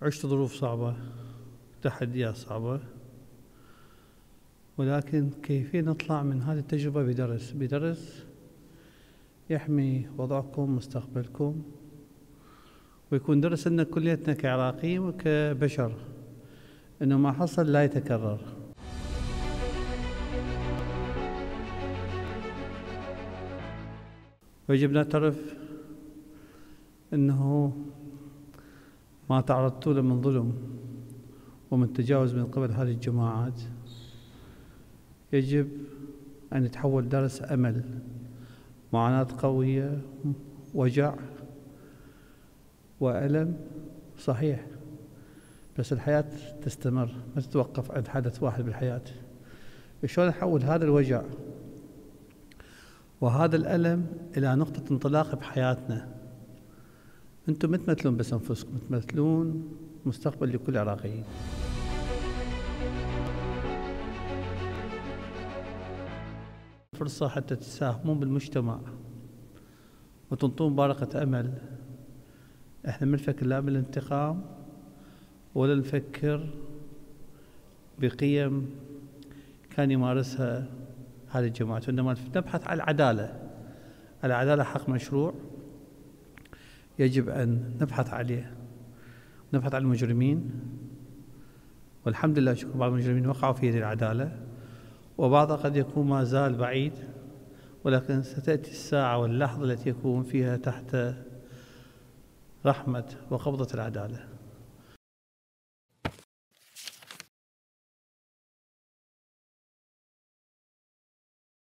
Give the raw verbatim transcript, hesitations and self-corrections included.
عشت ظروف صعبة، تحديات صعبة، ولكن كيفية نطلع من هذه التجربة بدرس بدرس يحمي وضعكم مستقبلكم، ويكون درس لنا كليتنا كعراقيين وكبشر انه ما حصل لا يتكرر. ويجب نعترف انه ما تعرضتوا له من ظلم ومن تجاوز من قبل هذه الجماعات يجب أن يتحول درس أمل، معاناة قوية، وجع وألم صحيح، بس الحياة تستمر، ما تتوقف عند حدث واحد بالحياة. شلون نحول هذا الوجع وهذا الألم إلى نقطة انطلاق بحياتنا؟ أنتم ما تمثلون بس أنفسكم، تمثلون مستقبل لكل عراقيين. فرصة حتى تساهمون بالمجتمع وتنطون بارقة أمل. احنا ما نفكر لا بالانتقام ولا نفكر بقيم كان يمارسها هذه الجماعة، وإنما نبحث عن العدالة. العدالة حق مشروع يجب أن نبحث عليه، نبحث عن المجرمين، والحمد لله شكر بعض المجرمين وقعوا في هذه العدالة، وبعضها قد يكون ما زال بعيد، ولكن ستأتي الساعة واللحظة التي يكون فيها تحت رحمة وقبضة العدالة.